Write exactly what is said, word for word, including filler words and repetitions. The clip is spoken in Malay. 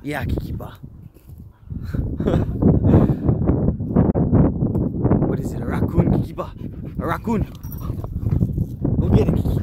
Yeah, Kikiba. What is it? A raccoon, Kikiba? A raccoon. Go get it, Kiki.